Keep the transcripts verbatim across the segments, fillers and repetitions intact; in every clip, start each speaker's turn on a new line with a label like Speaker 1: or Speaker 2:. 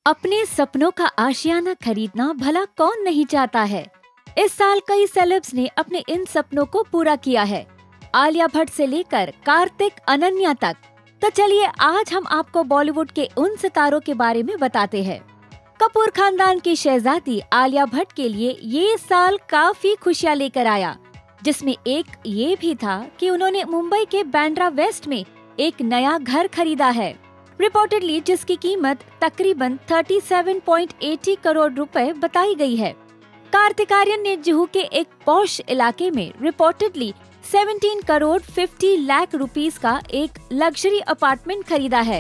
Speaker 1: अपने सपनों का आशियाना खरीदना भला कौन नहीं चाहता है। इस साल कई सेलेब्स ने अपने इन सपनों को पूरा किया है, आलिया भट्ट से लेकर कार्तिक अनन्या तक। तो चलिए आज हम आपको बॉलीवुड के उन सितारों के बारे में बताते हैं। कपूर खानदान की शहजादी आलिया भट्ट के लिए ये साल काफी खुशियां लेकर आया, जिसमें एक ये भी था कि उन्होंने मुंबई के बांद्रा वेस्ट में एक नया घर खरीदा है, रिपोर्टेडली जिसकी कीमत तकरीबन सैंतीस पॉइंट अस्सी करोड़ रुपए बताई गई है। कार्तिक आर्यन ने जुहू के एक पॉश इलाके में रिपोर्टेडली सत्रह करोड़ पचास लाख रुपीस का एक लग्जरी अपार्टमेंट खरीदा है।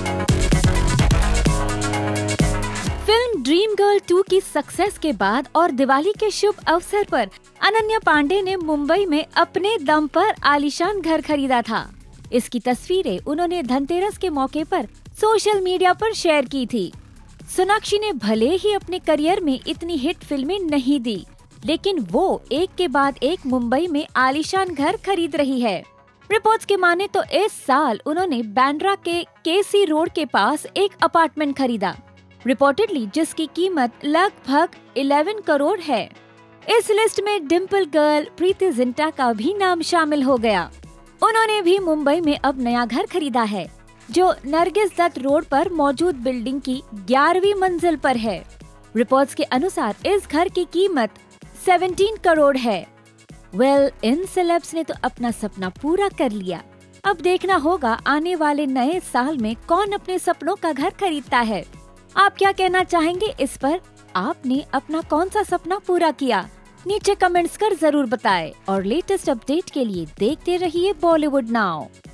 Speaker 1: फिल्म ड्रीम गर्ल टू की सक्सेस के बाद और दिवाली के शुभ अवसर पर अनन्या पांडे ने मुंबई में अपने दम पर आलीशान घर खरीदा था। इसकी तस्वीरें उन्होंने धनतेरस के मौके पर सोशल मीडिया पर शेयर की थी। सोनाक्षी ने भले ही अपने करियर में इतनी हिट फिल्में नहीं दी, लेकिन वो एक के बाद एक मुंबई में आलीशान घर खरीद रही है। रिपोर्ट्स के माने तो इस साल उन्होंने बांद्रा के केसी रोड के पास एक अपार्टमेंट खरीदा, रिपोर्टेडली जिसकी कीमत लगभग ग्यारह करोड़ है। इस लिस्ट में डिम्पल गर्ल प्रीति जिंटा का भी नाम शामिल हो गया। उन्होंने भी मुंबई में अब नया घर खरीदा है, जो नरगिस दत्त रोड पर मौजूद बिल्डिंग की ग्यारहवीं मंजिल पर है। रिपोर्ट्स के अनुसार इस घर की कीमत सत्रह करोड़ है। वेल well, इन सेलेब्स ने तो अपना सपना पूरा कर लिया। अब देखना होगा आने वाले नए साल में कौन अपने सपनों का घर खरीदता है। आप क्या कहना चाहेंगे इस पर? आपने अपना कौन सा सपना पूरा किया? नीचे कमेंट्स कर जरूर बताएं और लेटेस्ट अपडेट के लिए देखते रहिए बॉलीवुड नाउ।